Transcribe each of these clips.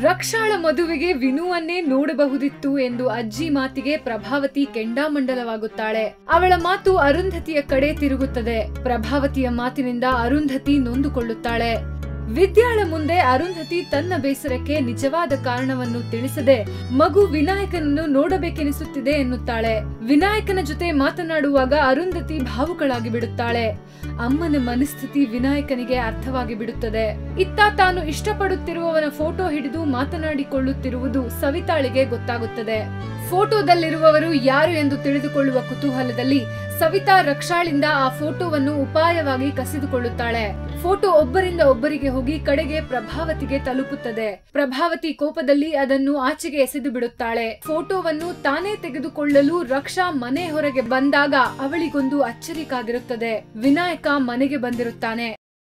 ರಕ್ಷಾಳ ಮದುವೆಗೆ ವಿನುವನ್ನೇ ನೋಡಬಹುದಿತ್ತು ಎಂದು ಅಜ್ಜಿ ಮಾತಿಗೆ ಪ್ರಭಾವತಿ ಕೆಂಡಾಮಂಡಲವಾಗುತ್ತಾಳೆ. ಅವಳ ಮಾತು ಅರುಂಧತಿಯ ಕಡೆ ತಿರುಗುತ್ತದೆ. ಪ್ರಭಾವತಿಯ ಮಾತಿನಿಂದ ಅರುಂಧತಿ ನೊಂದುಕೊಳ್ಳುತ್ತಾಳೆ. ವಿದ್ಯಾಳ ಮುಂದೆ ಅರುಂಧತಿ ತನ್ನ ಬೇಸರಕ್ಕೆ ನಿಜವಾದ ಕಾರಣವನ್ನು ತಿಳಿಸದೆ ಮಗು ವಿನಾಯಕನನ್ನು ನೋಡಬೇಕೆನಿಸುತ್ತಿದೆ ಎನ್ನುತ್ತಾಳೆ. ವಿನಾಯಕನ ಜೊತೆ ಮಾತನಾಡುವಾಗ ಅರುಂಧತಿ ಭಾವುಕಳಾಗಿ ಬಿಡುತ್ತಾಳೆ. ಅಮ್ಮನ ಮನಸ್ಥಿತಿ ವಿನಾಯಕನಿಗೆ ಅರ್ಥವಾಗಿ ಬಿಡುತ್ತದೆ. ಇತ್ತ ತಾನು ಇಷ್ಟಪಡುತ್ತಿರುವವನ ಫೋಟೋ ಹಿಡಿದು ಮಾತನಾಡಿಕೊಳ್ಳುತ್ತಿರುವುದು ಸವಿತಾಳಿಗೆ ಗೊತ್ತಾಗುತ್ತದೆ. ಫೋಟೋದಲ್ಲಿರುವವರು ಯಾರು ಎಂದು ತಿಳಿದುಕೊಳ್ಳುವ ಕುತೂಹಲದಲ್ಲಿ ಸವಿತಾ ರಕ್ಷಾಳಿಂದ ಆ ಫೋಟೋವನ್ನು ಉಪಾಯವಾಗಿ ಕಸಿದುಕೊಳ್ಳುತ್ತಾಳೆ. ಫೋಟೋ ಒಬ್ಬರಿಂದ ಒಬ್ಬರಿಗೆ ಹೋಗಿ ಕಡೆಗೆ ಪ್ರಭಾವತಿಗೆ ತಲುಪುತ್ತದೆ. ಪ್ರಭಾವತಿ ಕೋಪದಲ್ಲಿ ಅದನ್ನು ಆಚೆಗೆ ಎಸೆದು ಬಿಡುತ್ತಾಳೆ. ಫೋಟೋವನ್ನು ತಾನೇ ತೆಗೆದುಕೊಳ್ಳಲು ರಕ್ಷಾ ಮನೆ ಹೊರಗೆ ಬಂದಾಗ ಅವಳಿಗೊಂದು ಅಚ್ಚರಿ ಕಾದಿರುತ್ತದೆ. ವಿನಾಯಕ ಮನೆಗೆ ಬಂದಿರುತ್ತಾನೆ.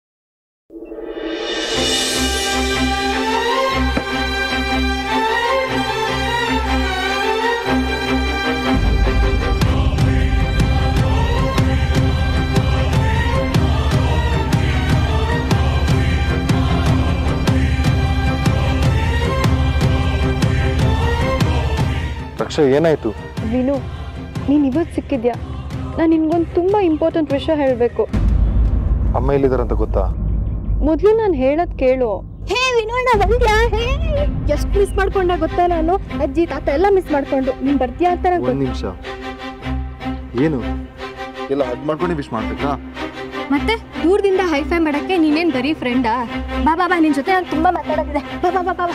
ರಕ್ಷಾ, ಏನಾಯ್ತು? ವಿನು, ನೀನ್ ಇವತ್ತು ಸಿಕ್ಕಿದ್ಯಾ? ನಾನು ನಿನ್ಗೊಂದು ತುಂಬಾ ಇಂಪಾರ್ಟೆಂಟ್ ವಿಷಯ ಹೇಳಬೇಕು. ಅಮ್ಮ ಎಲ್ಲಿದಾರಂತ ಗೊತ್ತಾ? ಮೊದಲು ನಾನು ಹೇಳೋದ್ ಕೇಳು. ಹೇ ವಿನೋಣ, ಬಂದ್ಯಾ? ಎಷ್ಟು ಮಿಸ್ ಮಾಡ್ಕೊಂಡ ಗೊತ್ತಾ ನಾನು? ಅಜ್ಜಿ ತಾತ ಎಲ್ಲ ಮಿಸ್ ಮಾಡ್ಕೊಂಡು ನೀನ್ ಬರ್ತೀಯಾ ಅಂತ. ಒಂದ್ ನಿಮಿಷ, ಏನು ಎಲ್ಲ ಹಗ್ ಮಾಡ್ಕೊಂಡು ವಿಶ್ ಮಾಡ್ಬೇಕಾ? ಮತ್ತೆ ದೂರದಿಂದ ಹೈಫೈ ಮಾಡಕ್ಕೆ ನೀನೇನ್ ಬರೀ ಫ್ರೆಂಡಾ? ಬಾ ಬಾ ಬಾ, ನಿನ್ ಜೊತೆ ನಾನು ತುಂಬಾ ಮಾತಾಡೋದಿದೆ. ಬಾ ಬಾ ಬಾ ಬಾ.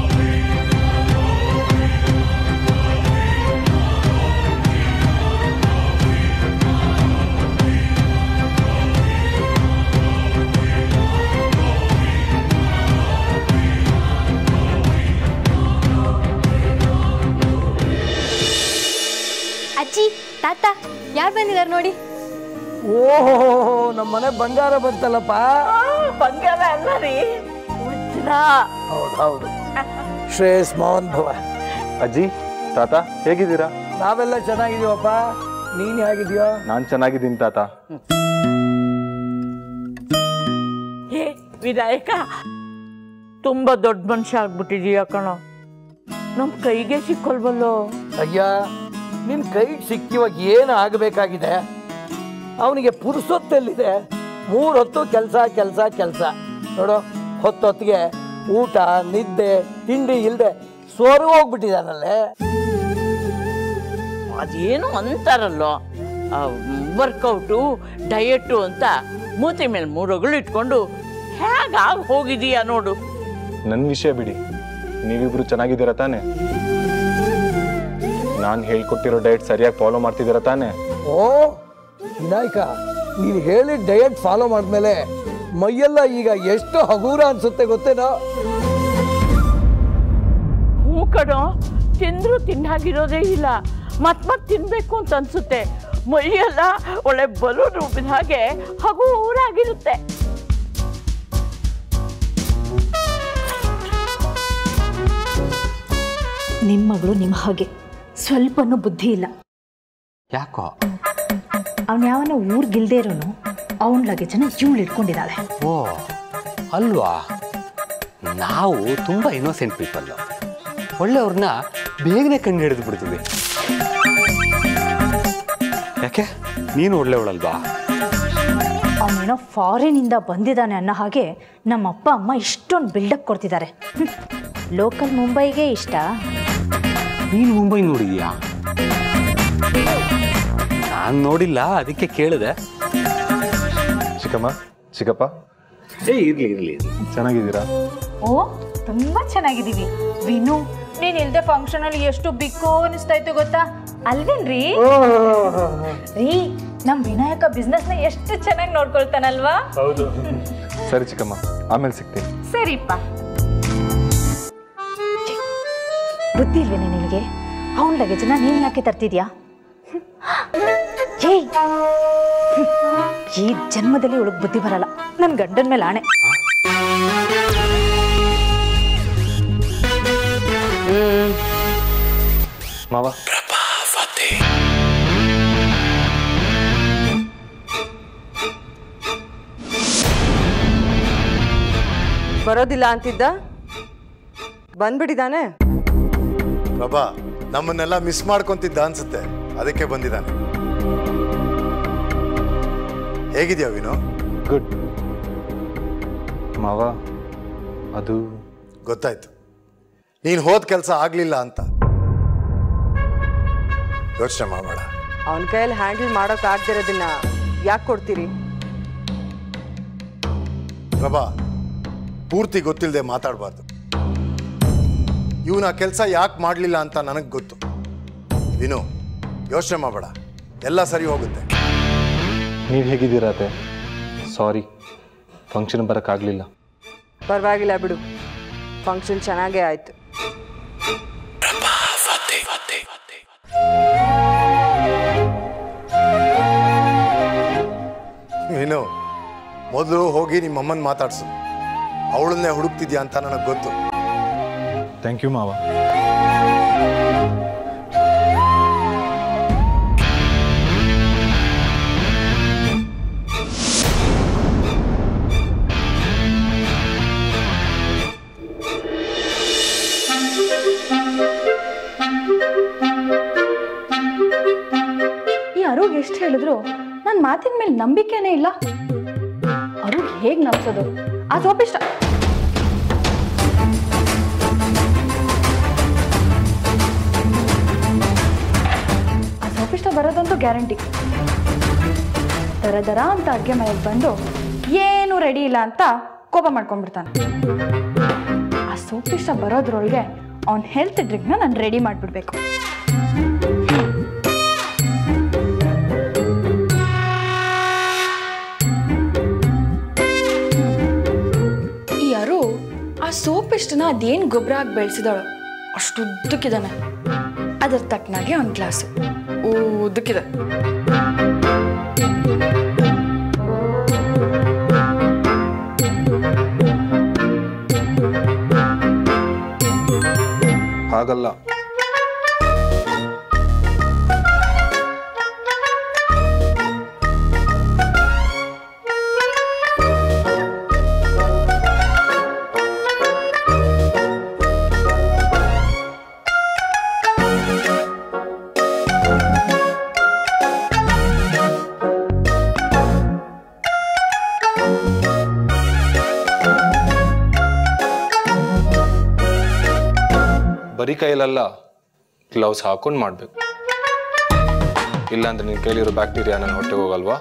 ಅಜ್ಜಿ ತಾತ ಯಾರು ಬಂದಿದ್ದಾರೆ ನೋಡಿ. ಓಹೋ, ನಮ್ಮನೆ ಬಂಗಾರ ಬಂತಲ್ಲಪ್ಪ. ಬಂಗಾರ ಅಲ್ಲ ರೀ, ಹೌದು. ಶ್ರೇಯಸ್ ಮೋಹನ್ ಭವ. ಅಜ್ಜಿ ತಾತ ಹೇಗಿದ್ದೀರಾ? ನಾವೆಲ್ಲ ಚೆನ್ನಾಗಿದೀವಪ್ಪ. ನೀನ್ ಹೇಗಿದ್ಯೋ? ನಾನ್ ಚೆನ್ನಾಗಿದ್ದೀನಿ ತಾತ. ಹೇ ವಿನಾಯಕ, ತುಂಬಾ ದೊಡ್ಡ ಮನುಷ್ಯ ಆಗ್ಬಿಟ್ಟಿದೀಯ ಕಣೋ. ನಮ್ ಕೈಗೆ ಸಿಕ್ಕೊಲ್ವಲ್ಲೋ. ಅಯ್ಯ, ನಿನ್ ಕೈಗೆ ಸಿಕ್ಕಿವಾಗ ಏನು ಆಗಬೇಕಾಗಿದೆ? ಅವನಿಗೆ ಪುರುಸೊತ್ತೆಲ್ಲಿದೆ? 3 ಹೊತ್ತು ಕೆಲಸ ನೋಡು. ಹೊತ್ತೊತ್ತಿಗೆ ಊಟ ನಿದ್ದೆ ತಿಂಡಿ ಇಲ್ಲದೆ ಸೋರು ಹೋಗ್ಬಿಟ್ಟಿದಾನಲ್ಲೇ. ಅದೇನು ಅಂತಾರಲ್ಲೋ, ವರ್ಕೌಟು ಡಯಟು ಅಂತ ಮೂತಿ ಮೇಲೆ 3 ಇಟ್ಕೊಂಡು ಹೇಗಾಗಿ ಹೋಗಿದೀಯ ನೋಡು. ನನ್ನ ವಿಷಯ ಬಿಡಿ, ನೀವಿಬ್ರು ಚೆನ್ನಾಗಿದ್ದೀರಾ ತಾನೆ? ನಾನು ಹೇಳ್ಕೊಟ್ಟಿರೋ ಡಯಟ್ ಸರಿಯಾಗಿ ಫಾಲೋ ಮಾಡ್ತಿದ್ದೀರಾ ತಾನೆ? ಓ ವಿನಾಯಕ, ನೀನು ಹೇಳಿದ ಡಯಟ್ ಫಾಲೋ ಮಾಡಿದ್ಮೇಲೆ ಮೈಯೆಲ್ಲ ಈಗ ಎಷ್ಟು ಹಗೂರ ಅನ್ಸುತ್ತೆ ಗೊತ್ತೇನೋ? ಹೂ ಕಣೋ, ತಿಂದ್ರು ತಿನ್ನಾಗಿರೋದೇ ಇಲ್ಲ. ಮತ್ ತಿನ್ಬೇಕು ಅಂತ ಅನ್ಸುತ್ತೆ. ಮೈಯೆಲ್ಲ ಒಳ್ಳೆ ಬಲೂನ್ ರೂಪಿದ ಹಾಗೆ ಹಗೂರಾಗಿರುತ್ತೆ. ನಿಮ್ಮ ಮಗಳು ನಿಮ್ಮ ಹಾಗೆ ಸ್ವಲ್ಪನೂ ಬುದ್ಧಿ ಇಲ್ಲ. ಯಾಕೋ? ಅವನು ಯಾವನ ಊರ್ಗಿಲ್ದೇ ಇರೋನು ಅವನ ಲಗೇಜನ್ನ ಇವಳು ಇಟ್ಕೊಂಡಿದ್ದಾಳೆ. ಓ ಅಲ್ವಾ, ನಾವು ತುಂಬ ಇನ್ನೋಸೆಂಟ್ ಪೀಪಲ್ಲು. ಒಳ್ಳೆಯವ್ರನ್ನ ಬೇಗನೆ ಕಂಡು ಹಿಡಿದು ಬಿಡ್ತೀವಿ. ಯಾಕೆ, ನೀನು ಒಳ್ಳೆಯವಳಲ್ವಾ? ಅವನೇನೋ ಫಾರಿನಿಂದ ಬಂದಿದ್ದಾನೆ ಅನ್ನೋ ಹಾಗೆ ನಮ್ಮ ಅಪ್ಪ ಅಮ್ಮ ಇಷ್ಟೊಂದು ಬಿಲ್ಡಪ್ ಕೊಡ್ತಿದ್ದಾರೆ. ಲೋಕಲ್ ಮುಂಬೈಗೆ ಇಷ್ಟ. ನೀನು ಮುಂಬೈ ನೋಡಿದ್ಯಾ? ನಾನು ನೋಡಿಲ್ಲ, ಅದಕ್ಕೆ ಕೇಳಿದೆ. ಚಿಕ್ಕಮ್ಮ ಚಿಕ್ಕಪ್ಪ, ಇರ್ಲಿ. ಚೆನ್ನಾಗಿದ್ದೀರಾ? ಓ ತುಂಬಾ ಚೆನ್ನಾಗಿದ್ದೀವಿ. ವಿನು, ನೀನ್ ಇಲ್ದೆ ಫಂಕ್ಷನ್ ಅಲ್ಲಿ ಎಷ್ಟು ಬಿಕ್ಕೋ ಅನಿಸ್ತಾ ಇತ್ತು ಗೊತ್ತಾ? ಅಲ್ವೇನ್ರಿ? ರೀ, ನಮ್ ವಿನಾಯಕ ಬಿಸ್ನೆಸ್ ನ ಎಷ್ಟು ಚೆನ್ನಾಗಿ ನೋಡ್ಕೊಳ್ತಾನಲ್ವಾ? ಹೌದು. ಸರಿ ಚಿಕ್ಕಮ್ಮ, ಆಮೇಲೆ ಸಿಗ್ತೀನಿ. ಸರಿಪ್ಪ. ಬುದ್ಧಿ ಇಲ್ವೇನೆ ನಿನಗೆ? ಅವನ ಲಗೇಜನ್ನ ನೀನ್ ಯಾಕೆ ತರ್ತಿದ್ಯಾ? ಈ ಜನ್ಮದಲ್ಲಿ ಒಳಗ್ ಬುದ್ಧಿ ಬರಲ್ಲ. ನನ್ ಗಂಡನ ಮೇಲೆ ಆಣೆ. ಮಾವ, ಬರೋದಿಲ್ಲ ಅಂತಿದ್ದ, ಬಂದ್ಬಿಟ್ಟಿದ್ದಾನೆ. ಪ್ರಭಾ ನಮ್ಮನ್ನೆಲ್ಲ ಮಿಸ್ ಮಾಡ್ಕೊಂತಿದ್ದ ಅನ್ಸುತ್ತೆ, ಅದಕ್ಕೆ ಬಂದಿದ್ದಾನೆ. ಹೇಗಿದ್ಯಾ ವಿನೋ? ಗುಡ್ ಮಾವ. ಅದು ಗೊತ್ತಾಯ್ತು, ನೀನು ಹೋದ ಕೆಲಸ ಆಗ್ಲಿಲ್ಲ ಅಂತ. ಯೋಚನೆ ಮಾಡಬೇಡ. ಅವನ ಕೈಯಲ್ಲಿ ಹ್ಯಾಂಡಲ್ ಮಾಡೋಕೆ ಆಗ್ದಿರೋದನ್ನ ಯಾಕೆ ಕೊಡ್ತೀರಿ? ಪ್ರಭಾ ಪೂರ್ತಿ ಗೊತ್ತಿಲ್ಲದೆ ಮಾತಾಡಬಾರ್ದು. ಇವನ ಕೆಲಸ ಯಾಕೆ ಮಾಡಲಿಲ್ಲ ಅಂತ ನನಗೆ ಗೊತ್ತು. ವಿನು, ಯೋಚನೆ ಮಾಡಬೇಡ, ಎಲ್ಲ ಸರಿ ಹೋಗುತ್ತೆ. ನೀವು ಹೇಗಿದ್ದೀರಾತೆ? ಸಾರಿ, ಫಂಕ್ಷನ್ ಬರೋಕ್ಕಾಗಲಿಲ್ಲ. ಪರವಾಗಿಲ್ಲ ಬಿಡು, ಫಂಕ್ಷನ್ ಚೆನ್ನಾಗೇ ಆಯ್ತು. ವಿನು, ಮೊದಲು ಹೋಗಿ ನಿಮ್ಮಮ್ಮನ ಮಾತಾಡ್ಸು. ಅವಳನ್ನೇ ಹುಡುಕ್ತಿದ್ಯಾ ಅಂತ ನನಗೆ ಗೊತ್ತು. ಥ್ಯಾಂಕ್ ಯು ಮಾವ. ಈ ಅರುಗ್ ಎಷ್ಟು ಹೇಳಿದ್ರು ನನ್ನ ಮಾತಿನ ಮೇಲೆ ನಂಬಿಕೆನೇ ಇಲ್ಲ. ಅರುಗ್ ಹೇಗ್ ನಂಬಿಸೋದು? ಆ ಸೋಪಿಷ್ಟ ಬರೋದಂತೂ ಗ್ಯಾರಂಟಿ. ದರ ಅಂತ ಅಡ್ಗೆ ಮನೆಗೆ ಬಂದು ಏನು ರೆಡಿ ಇಲ್ಲ ಅಂತ ಕೋಪ ಮಾಡ್ಕೊಂಡ್ಬಿಡ್ತಾನೆ. ಆ ಸೋಪಿಷ್ಟ ಬರೋದ್ರೊಳಗೆ ಅವನ ಹೆಲ್ತ್ ಡ್ರಿಂಕ್ನ ನಾನು ರೆಡಿ ಮಾಡಿಬಿಡ್ಬೇಕು. ಈ ಯಾರು ಆ ಸೋಪಿಷ್ಟನ ಅದೇನು ಗೊಬ್ಬರ ಆಗಿ ಬೆಳೆಸಿದಾಳು ಅಷ್ಟು ಉದ್ದಕ್ಕಿದ್ದಾನೆ. ಅದರ ತಕ್ಕನಾಗೆ ಒಂದು ಗ್ಲಾಸು ಉದ್ದಕ್ಕಿದೆ. ಹಾಗಲ್ಲ, ಬರೀ ಕೈಯಲ್ಲ, ಗ್ಲೌಸ್ ಹಾಕೊಂಡು ಮಾಡಬೇಕು. ಇಲ್ಲಾಂದ್ರೆ ನಿನ್ನ ಕೈಲಿರೋ ಬ್ಯಾಕ್ಟೀರಿಯಾ ನನ್ನ ಹೊಟ್ಟೆಗೆ ಹೋಗಲ್ವಾ?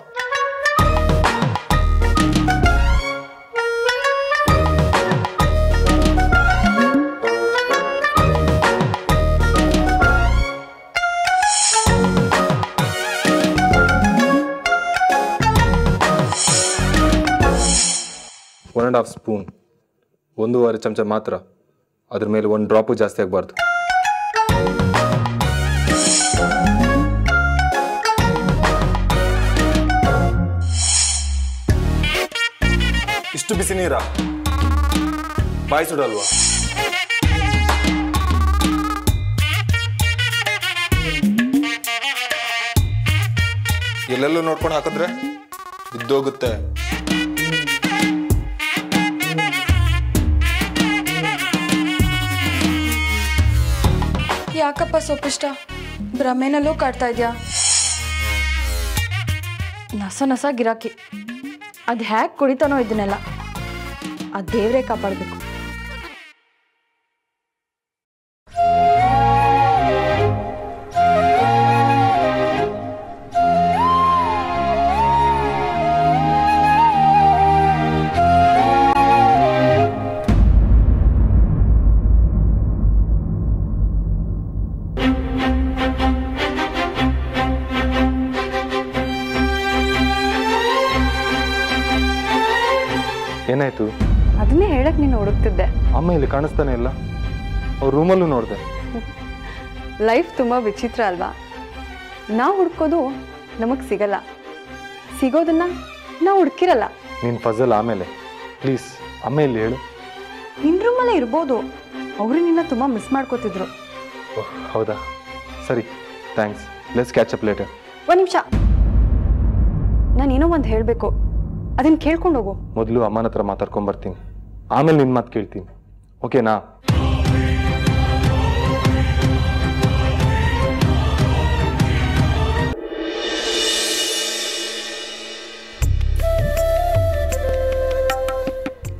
ಒನ್ ಅಂಡ್ ಹಾಫ್ ಸ್ಪೂನ್, 1.5 ಚಮಚ ಮಾತ್ರ. ಅದ್ರ ಮೇಲೆ 1 ಡ್ರಾಪು ಜಾಸ್ತಿ ಆಗಬಾರ್ದು. ಇಷ್ಟು ಬಿಸಿ ನೀರ ಬಾಯಿ ಸುಡಲ್ವಾ? ಎಲ್ಲೆಲ್ಲೂ ನೋಡ್ಕೊಂಡು ಹಾಕಿದ್ರೆ ಬಿದ್ದೋಗುತ್ತೆ. ಯಾಕಪ್ಪ ಸೋಪಿಷ್ಟ, ಭ್ರಮೆನಲ್ಲೂ ಕಾಡ್ತಾ ಇದ್ಯಾ? ನಸ ಗಿರಾಕಿ, ಅದು ಹ್ಯಾಕ್ ಕುಡಿತಾನೋ ಇದನ್ನೆಲ್ಲ. ಆ ದೇವ್ರೇ ಕಾಪಾಡಬೇಕು. ಏನಾಯ್ತು? ಅದನ್ನೇ ಹೇಳಕ್ ನೀನು ಹುಡುಕ್ತಿದ್ದೆ. ಅಮ್ಮ ಇಲ್ಲಿ ಕಾಣಿಸ್ತಾನೆ ಇಲ್ಲ. ಅವ್ರ ರೂಮಲ್ಲೂ ನೋಡಿದೆ. ಲೈಫ್ ತುಂಬ ವಿಚಿತ್ರ ಅಲ್ವಾ? ನಾವು ಹುಡ್ಕೋದು ನಮಗೆ ಸಿಗಲ್ಲ, ಸಿಗೋದನ್ನ ನಾವು ಹುಡುಕಿರಲ್ಲ. ನೀನು ಫಜಲ್ ಆಮೇಲೆ ಪ್ಲೀಸ್ ಅಮ್ಮ ಇಲ್ಲಿ ಹೇಳು. ನಿನ್ನ ರೂಮಲ್ಲೇ ಇರ್ಬೋದು. ಅವರು ನಿನ್ನ ತುಂಬ ಮಿಸ್ ಮಾಡ್ಕೋತಿದ್ರು. ಹೌದಾ? ಸರಿ, thanks. Let's catch up later. ಒಂದು ನಿಮಿಷ, ನಾನೇನೋ ಒಂದು ಹೇಳಬೇಕು, ಅದನ್ನ ಕೇಳ್ಕೊಂಡು ಹೋಗು. ಮೊದಲು ಅಮ್ಮನ ಹತ್ರ ಮಾತಾಡ್ಕೊಂಡ್ ಬರ್ತೀನಿ, ಆಮೇಲೆ ನಿನ್ನ ಮಾತು ಕೇಳ್ತೀನಿ. ಓಕೆನಾ?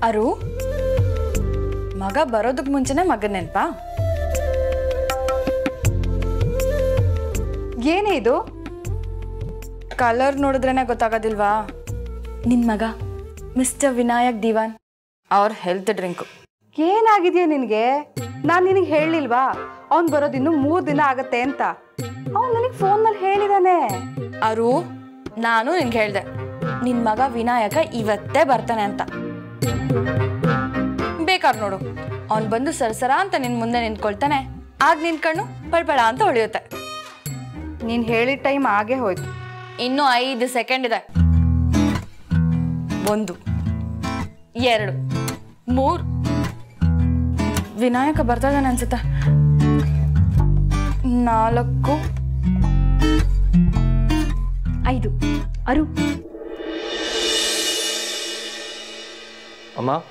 ಅರು ಮಗ ಬರೋದಕ್ಕೆ ಮುಂಚೆನೆ ಮಗನ ನೆನಪಾ? ಏನೇ ಇದು? ಕಲರ್ ನೋಡಿದ್ರೇನೆ ಗೊತ್ತಾಗೋದಿಲ್ವಾ? ನಿನ್ ಮಗ ಮಿಸ್ಟರ್ ವಿನಾಯಕ್ ದಿವಾನ್ ಅವ್ರ ಹೆಲ್ತ್ ಡ್ರಿಂಕು. ಏನಾಗಿದೆಯಾ ನಿನಗೆ? ನಾನು ನಿನಗೆ ಹೇಳಲಿಲ್ವಾ ಅವ್ನು ಬರೋದು ಇನ್ನೂ 3 ದಿನ ಆಗತ್ತೆ ಅಂತ? ಅವ್ನು ನನಗೆ ಫೋನ್ನಲ್ಲಿ ಹೇಳಿದಾನೆ. ಅರು ನಾನು ನಿನ್ಗೆ ಹೇಳ್ದೆ ನಿನ್ ಮಗ ವಿನಾಯಕ ಇವತ್ತೇ ಬರ್ತಾನೆ ಅಂತ. ಬೇಕಾದ್ರೆ ನೋಡು ಅವ್ನು ಬಂದು ಸರಸರ ಅಂತ ನಿನ್ ಮುಂದೆ ನಿಂತ್ಕೊಳ್ತಾನೆ. ಆಗ ನಿನ್ ಕಣ್ಣು ಪಳ್ಪಳ ಅಂತ ಹೊಳೆಯುತ್ತೆ. ನೀನು ಹೇಳಿದ ಟೈಮ್ ಆಗೇ ಹೋಯ್ತು. ಇನ್ನೂ 5 ಸೆಕೆಂಡ್ ಇದೆ. 1 2 3 ವಿನಾಯಕ ಬರ್ತಾ ಇದ್ದಾನೆ ಅನ್ಸುತ್ತೆ. 4 5 ಅರು ಅಮ್ಮ,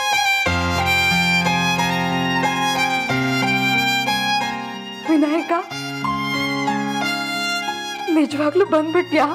ವಿನಾಯಕ ನಿಜವಾಗ್ಲೂ ಬಂದ್ಬಿಟ್ಯಾ?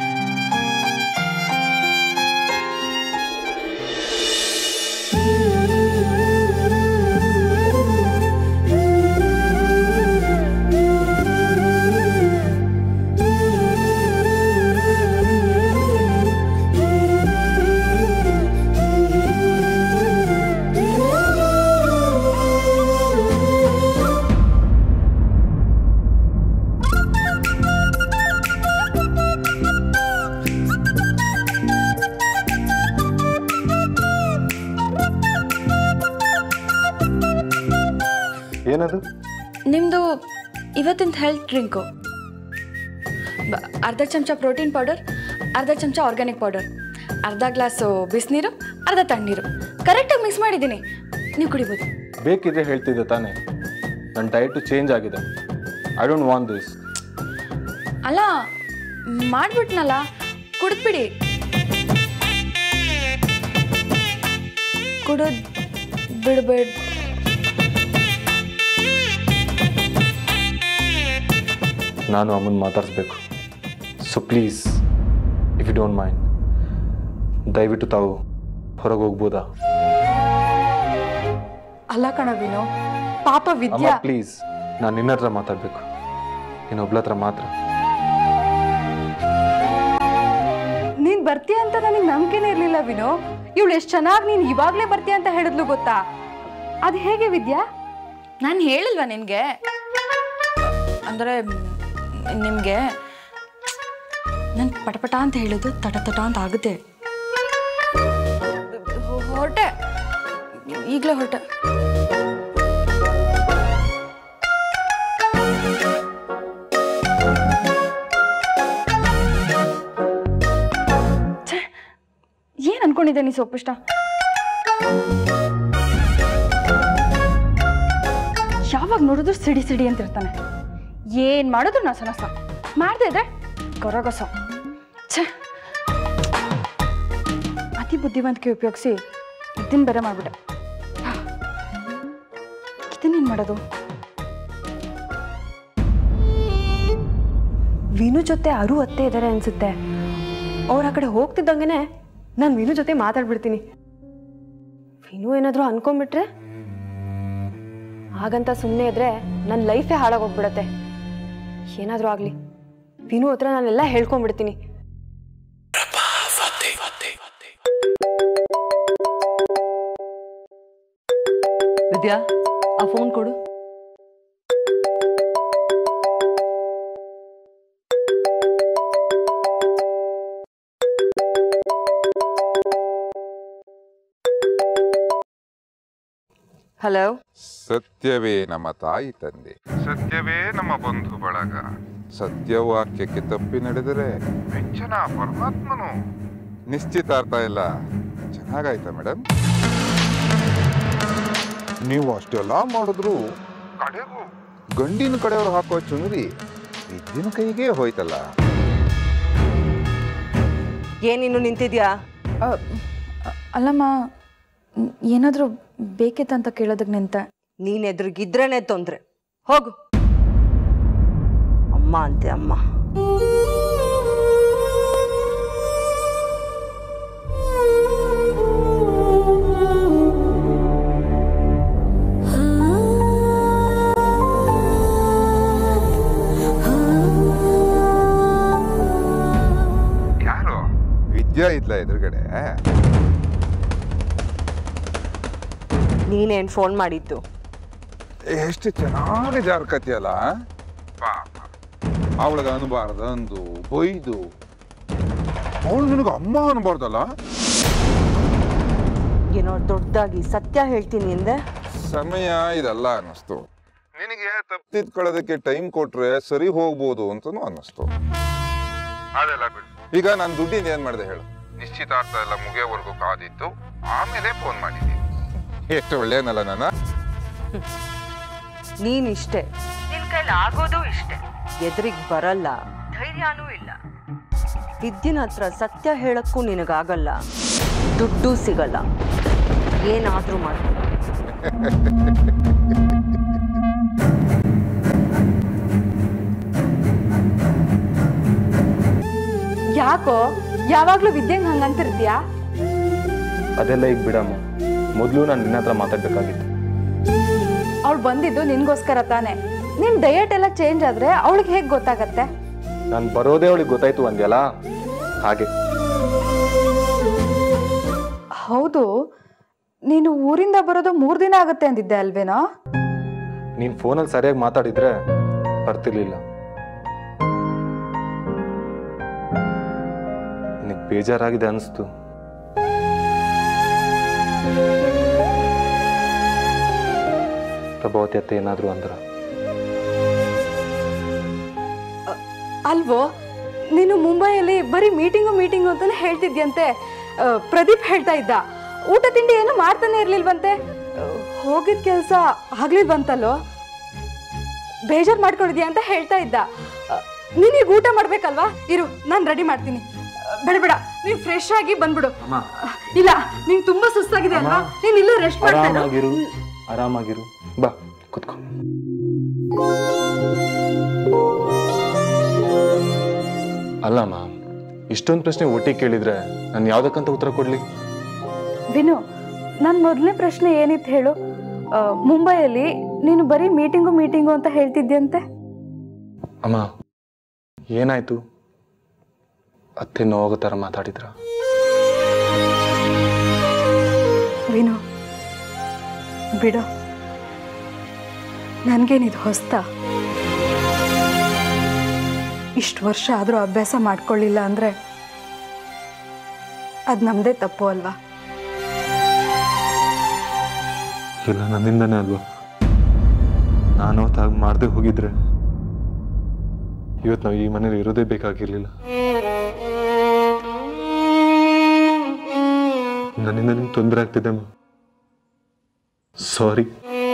ಏನದು? ನಿಮ್ಮದು ಇವತ್ತಿನ ಹೆಲ್ತ್ ಡ್ರಿಂಕು. ಅರ್ಧ ಚಮಚ ಪ್ರೋಟೀನ್ ಪೌಡರ್, ಅರ್ಧ ಚಮಚ ಆರ್ಗ್ಯಾನಿಕ್ ಪೌಡರ್, ಅರ್ಧ ಗ್ಲಾಸು ಬಿಸಿನೀರು, ಅರ್ಧ ತಣ್ಣೀರು ಕರೆಕ್ಟಾಗಿ ಮಿಕ್ಸ್ ಮಾಡಿದ್ದೀನಿ. ನೀವು ಕುಡಿಬೋದು. ಬೇಕಿದ್ರೆ ಹೇಳ್ತಿದ್ದೆ ತಾನೇ, ನನ್ನ ಡಯಟು ಚೇಂಜ್ ಆಗಿದೆ. I don't want this. ಅಲ್ಲ ಮಾಡಿಬಿಟ್ನಲ್ಲ, ಕುಡಿದ್ಬಿಡಿ. ಕುಡಿದ್ ಬಿಡ್ಬೇಡ. ನಾನು ಅಮ್ಮನ ಮಾತಾಡಿಸ್ಬೇಕು. So please, if you don't mind, ದಯವಿಟ್ಟು ತಾವು ಹೊರಗೆ ಹೋಗ್ಬೋದಾ? ಅಲ್ಲ ಕಣವಿನೋ, ಪಾಪ ವಿದ್ಯಾ. ಪ್ಲೀಸ್, ನಾನು ನಿನ್ನ ಹತ್ರ ಮಾತಾಡಬೇಕು, ಇನ್ನೊಬ್ಳ ಹತ್ರ ಮಾತ್ರ. ನೀನ್ ಬರ್ತೀಯ ಅಂತ ನನಗೆ ನಂಬಿಕೆನೇ ಇರಲಿಲ್ಲ ವಿನೋ. ಇವಳು ಎಷ್ಟು ಚೆನ್ನಾಗಿ ನೀನು ಇವಾಗಲೇ ಬರ್ತೀಯ ಅಂತ ಹೇಳಿದ್ಲು ಗೊತ್ತಾ? ಅದು ಹೇಗೆ ವಿದ್ಯಾ? ನಾನು ಹೇಳಿಲ್ವಾ ನಿನಗೆ? ಅಂದರೆ ನಿಮಗೆ ನಾನು ಪಟಪಟ ಅಂತ ಹೇಳೋದು ತಟ ಅಂತ ಆಗುತ್ತೆ. ಹೊರಟೆ, ಈಗಲೇ ಹೊರಟೆ. ಏನು ಅನ್ಕೊಂಡಿದ್ದೆ ನೀ ಸೊಪ್ಪಿಷ್ಟ? ಯಾವಾಗ ನೋಡಿದ್ರು ಸಿಡಿ ಅಂತ ಇರ್ತಾನೆ. ಏನ್ ಮಾಡಿದ್ರು ನಸ ಮಾಡ್ದೆ ಇದ್ರೆ ಗೊರಗೊಸ. ಛೇ, ಅತಿ ಬುದ್ಧಿವಂತಿಕೆ ಉಪಯೋಗಿಸಿ ಇದನ್ನ ಬೇರೆ ಮಾಡ್ಬಿಟ್ಟೆ. ಇದನ್ನೇನು ಮಾಡೋದು? ವಿನು ಜೊತೆ ಅರು ಅತ್ತೆ ಇದ್ದಾರೆ ಅನ್ಸುತ್ತೆ. ಅವ್ರು ಆ ಕಡೆ ಹೋಗ್ತಿದ್ದಂಗೆ ನಾನು ವಿನು ಜೊತೆ ಮಾತಾಡ್ಬಿಡ್ತೀನಿ. ವಿನು ಏನಾದರೂ ಅನ್ಕೊಂಡ್ಬಿಟ್ರೆ ಹಾಗಂತ ಸುಮ್ಮನೆ ಇದ್ರೆ ನನ್ನ ಲೈಫೇ ಹಾಳಾಗೋಗ್ಬಿಡತ್ತೆ. ಏನಾದರೂ ಆಗಲಿ, ವಿನು ಹತ್ರ ನಾನೆಲ್ಲ ಹೇಳ್ಕೊಂಡ್ಬಿಡ್ತೀನಿ. ವಿದ್ಯಾ, ಆ ಫೋನ್ ಕೊಡು. ಹಲೋ. ಸತ್ಯವೇ ನಮ್ಮ ತಾಯಿ ತಂದೆ, ಸತ್ಯವೇ ನಮ್ಮ ಬಂಧು ಬಳಗ. ಸತ್ಯವಾಕ್ಯಕ್ಕೆ ತಪ್ಪಿ ನಡೆದರೆ ವೆಂಚನ ಪರಮಾತ್ಮನು. ನಿಶ್ಚಿತಾರ್ಥ ಎಲ್ಲ ಚೆನ್ನಾಗಾಯ್ತಾ ಮೇಡಮ್? ನೀವು ಅಷ್ಟೆಲ್ಲ ಮಾಡಿದ್ರು ಕಡೆಗೂ ಗಂಡಿನ ಕಡೆಯವರು ಹಾಕೋ ಚುಂಗ್ರಿ ವಿದ್ಯನ ಕೈಗೆ ಹೋಯ್ತಲ್ಲ. ಏನಿನ್ನು ನಿಂತಿದ್ಯಾ? ಅಲ್ಲಮ್ಮ, ಏನಾದರೂ ಬೇಕಿತ್ತಂತ ಕೇಳೋದಕ್ಕೆ ನಿಂತ. ನೀನ್ ಎದುರಿಗಿದ್ರೇನೆ ತೊಂದ್ರೆ. ಹೋಗು. ಅಮ್ಮ ಅಂತೆ ಅಮ್ಮ. ವಿದ್ಯಾ ಇದ್ಲ ಎದುರುಗಡೆ? ನೀನೇನು ಫೋನ್ ಮಾಡಿದ್ದು? ಎಷ್ಟು ಚೆನ್ನಾಗಿ ಜಾರ್ಕತಿಯಲ್ಲ. ಅವಳಿಗೆ ಅನ್ಬಾರ್ದು ಅಂದು ಬೈದು ಅವಳು ನಿನಗೆ ಅಮ್ಮ ಅನ್ಬಾರ್ದಲ್ಲ? ಏನೋ ದೊಡ್ಡದಾಗಿ ಸತ್ಯ ಹೇಳ್ತೀನಿ ಎಂದೆ. ಸಮಯ ಇದೆಲ್ಲ ಅನ್ನಿಸ್ತು. ನಿನಗೆ ತಪ್ಪಿದ್ಕೊಳ್ಳೋದಕ್ಕೆ ಟೈಮ್ ಕೊಟ್ರೆ ಸರಿ ಹೋಗ್ಬೋದು ಅಂತನೂ ಅನ್ನಿಸ್ತು. ಅದೆಲ್ಲ ಬಿಡು. ಈಗ ನಾನು ದುಡ್ಡಿಂದ ಏನ್ ಮಾಡಿದೆ ಹೇಳು? ನಿಶ್ಚಿತಾರ್ಥ ಎಲ್ಲ ಮುಗಿಯೋವರೆಗೂ ಕಾದಿತ್ತು, ಆಮೇಲೆ ಫೋನ್ ಮಾಡಿದ್ದೀನಿ. ಎಷ್ಟು ಒಳ್ಳೆಯನಲ್ಲ ನಾನು. ನೀನಿಷ್ಟೇ, ನಿನ್ ಕೈಲಿ ಆಗೋದು ಇಷ್ಟೇ. ಎದುರಿಗೆ ಬರಲ್ಲ, ಧೈರ್ಯನೂ ಇಲ್ಲ. ವಿದ್ಯನ ಹತ್ರ ಸತ್ಯ ಹೇಳಕ್ಕೂ ನಿನಗಾಗಲ್ಲ, ದುಡ್ಡು ಸಿಗಲ್ಲ. ಏನಾದ್ರೂ ಮಾಡು. ಯಾಕೋ ಯಾವಾಗ್ಲೂ ವಿದ್ಯೆಂಗ್ ಹಂಗಂತಿರ್ತೀಯಾ? ಅದೆಲ್ಲ ಈಗ ಬಿಡಮ್ಮ. ಮೊದಲು ನಾನು ನಿನ್ನ ಹತ್ರ ಮಾತಾಡ್ಬೇಕಾಗಿತ್ತು. ಅವಳು ಬಂದಿದ್ದು ನಿನ್ಗೋಸ್ಕರ ತಾನೆ. ನಿನ್ ಡಯಟ್ ಎಲ್ಲ ಚೇಂಜ್ ಆದ್ರೆ ಅವಳಿಗೆ ಹೇಗೆ ಗೊತ್ತಾಗತ್ತೆ? ನಾನು ಬರೋದೇ ಅವಳಿಗೆ ಗೊತ್ತಾಯ್ತು ಅಂದ್ಯಲ್ಲ, ಹಾಗೆ. ಹೌದು, ನೀನು ಊರಿಂದ ಬರೋದು 3 ದಿನ ಆಗುತ್ತೆ ಅಂದಿದ್ದೆ ಅಲ್ವೇನೋ? ನೀನು ಫೋನಲ್ಲಿ ಸರಿಯಾಗಿ ಮಾತಾಡಿದ್ರೆ ಬರ್ತಿರ್ಲಿಲ್ಲ. ನಿನಗೆ ಬೇಜಾರಾಗಿದೆ ಅನಿಸ್ತು. ಪ್ರಭಾವತಿ ಅತ್ತೆ ಏನಾದ್ರು ಅಂದ್ರ? ಅಲ್ವೋ, ನೀನು ಮುಂಬೈಯಲ್ಲಿ ಬರೀ ಮೀಟಿಂಗು ಅಂತಾನೆ ಹೇಳ್ತಿದ್ಯಂತೆ. ಪ್ರದೀಪ್ ಹೇಳ್ತಾ ಇದ್ದ ಊಟ ತಿಂಡಿ ಏನು ಮಾಡ್ತಾನೆ ಇರ್ಲಿಲ್ವಂತೆ. ಹೋಗಿದ್ ಕೆಲಸ ಆಗ್ಲಿಲ್ವಂತಲ್ಲೋ? ಬೇಜಾರ್ ಮಾಡ್ಕೊಂಡಿದ್ಯಾ ಅಂತ ಹೇಳ್ತಾ ಇದ್ದ. ನೀನೀಗ ಊಟ ಮಾಡ್ಬೇಕಲ್ವಾ? ಇರು, ನಾನು ರೆಡಿ ಮಾಡ್ತೀನಿ. ಬೇಡ, ನೀನ್ ಫ್ರೆಶ್ ಆಗಿ ಬಂದ್ಬಿಡು. ಇಲ್ಲ, ನಿಂಗೆ ತುಂಬಾ ಸುಸ್ತಾಗಿದೆ ಅಲ್ವಾ? ನೀನ್ ಇಲ್ಲೇ ರೆಸ್ಟ್ ಮಾಡ್ತಾ ಇರು. ಆರಾಮಾಗಿರು. ಬಾ ಕುತ್ಕೋ. ಅಲ್ಲಮ್ಮ, ಇಷ್ಟೊಂದು ಪ್ರಶ್ನೆ ಒಟ್ಟಿಗೆ ಕೇಳಿದ್ರೆ ನಾನು ಯಾವ್ದಕ್ಕಂತ ಉತ್ತರ ಕೊಡ್ಲಿ? ವಿನು, ನನ್ನ ಮೊದಲನೇ ಪ್ರಶ್ನೆ ಏನಿತ್ತು ಹೇಳು? ಮುಂಬೈಯಲ್ಲಿ ನೀನು ಬರೀ ಮೀಟಿಂಗು ಅಂತ ಹೇಳ್ತಿದ್ಯಂತೆ. ಅಮ್ಮ, ಏನಾಯ್ತು? ಅತ್ತೆ ನೋವಾಗೋ ಥರ ಮಾತಾಡಿದ್ರ? ವಿನು, ಬಿಡು. ನನಗೇನಿದು ಹೊಸ್ತ? ಇಷ್ಟು ವರ್ಷ ಆದರೂ ಅಭ್ಯಾಸ ಮಾಡ್ಕೊಳ್ಳಿಲ್ಲ ಅಂದರೆ ಅದು ನಮ್ಮದೇ ತಪ್ಪು ಅಲ್ವಾ? ಇಲ್ಲ, ನನ್ನಿಂದನೇ ಅಲ್ವಾ? ನಾನು ತಾಗ ಮಾಡದೆ ಹೋಗಿದ್ರೆ ಇವತ್ತು ನಾವು ಈ ಮನೇಲಿ ಇರೋದೇ ಬೇಕಾಗಿರ್ಲಿಲ್ಲ. ನನ್ನಿಂದ ನಿಮ್ಗೆ ತೊಂದರೆ ಆಗ್ತಿದೆ. ಸಾರಿ.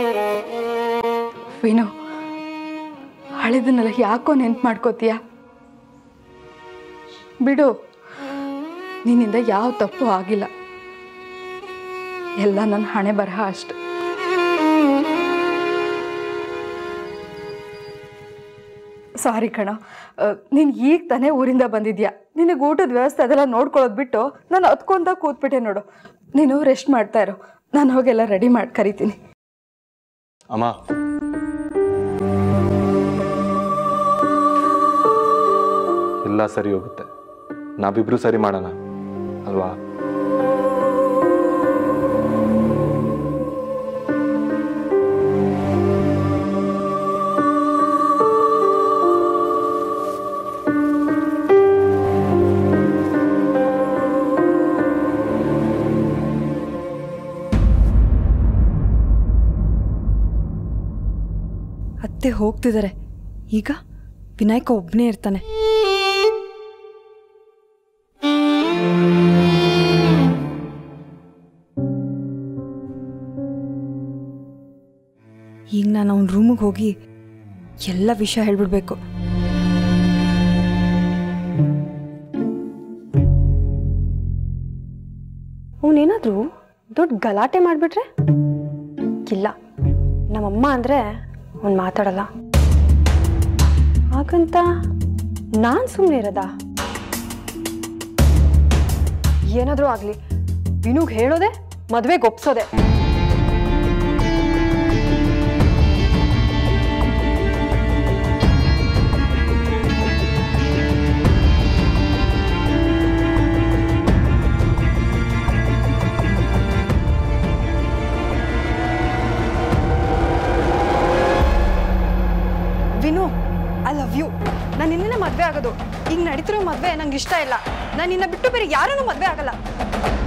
ವಿನು, ಹಳೆದನ್ನೆಲ್ಲ ಯಾಕೋ ನೆನ್ಪು ಮಾಡ್ಕೋತೀಯ? ಬಿಡು, ನಿನ್ನಿಂದ ಯಾವ ತಪ್ಪು ಆಗಿಲ್ಲ. ಎಲ್ಲ ನನ್ನ ಹಣೆ ಬರಹ ಅಷ್ಟೆ. ಸಾರಿ ಕಣ, ನೀನು ಈಗ ತಾನೇ ಊರಿಂದ ಬಂದಿದ್ಯಾ. ನಿನಗೆ ಊಟದ ವ್ಯವಸ್ಥೆ ಅದೆಲ್ಲ ನೋಡ್ಕೊಳ್ಳೋದು ಬಿಟ್ಟು ನಾನು ಹತ್ಕೊಂತ ಕೂತ್ಬಿಟ್ಟೆ ನೋಡು. ನೀನು ರೆಸ್ಟ್ ಮಾಡ್ತಾ ಇರು, ನಾನು ಹೋಗೆಲ್ಲ ರೆಡಿ ಮಾಡಿ ಕರಿತೀನಿ. ಅಮ್ಮ, ಎಲ್ಲ ಸರಿ ಹೋಗುತ್ತೆ. ನಾವಿಬ್ರು ಸರಿ ಮಾಡೋಣ ಅಲ್ವಾ? ಅತ್ತೆ ಹೋಗ್ತಿದ್ದಾರೆ. ಈಗ ವಿನಾಯಕ ಒಬ್ಬನೇ ಇರ್ತಾನೆ. ಈಗ ನಾನು ಅವನ ರೂಮಿಗೆ ಹೋಗಿ ಎಲ್ಲ ವಿಷಯ ಹೇಳ್ಬಿಡ್ಬೇಕು. ಅವನೇನಾದರೂ ದೊಡ್ಡ ಗಲಾಟೆ ಮಾಡಿಬಿಟ್ರೆ? ಇಲ್ಲ, ನಮ್ಮಮ್ಮ ಅಂದರೆ ಅವನು ಮಾತಾಡಲ್ಲ. ಹಾಗಂತ ನಾನು ಸುಮ್ಮನೆ ಇರೋದ? ಏನಾದರೂ ಆಗಲಿ, ವಿನುಗೆ ಹೇಳೋದೆ, ಮದುವೆಗೆ ಒಪ್ಸೋದೆ. Vinu, I love you. ನಾನು ನಿನ್ನೆ ಮದುವೆ ಆಗೋದು. ಈಗ ನಡೀತಿರೋ ಮದುವೆ ನಂಗೆ ಇಷ್ಟ ಇಲ್ಲ. ನಾನು ನಿನ್ನ ಬಿಟ್ಟು ಬೇರೆ ಯಾರನ್ನೂ ಮದುವೆ ಆಗಲ್ಲ.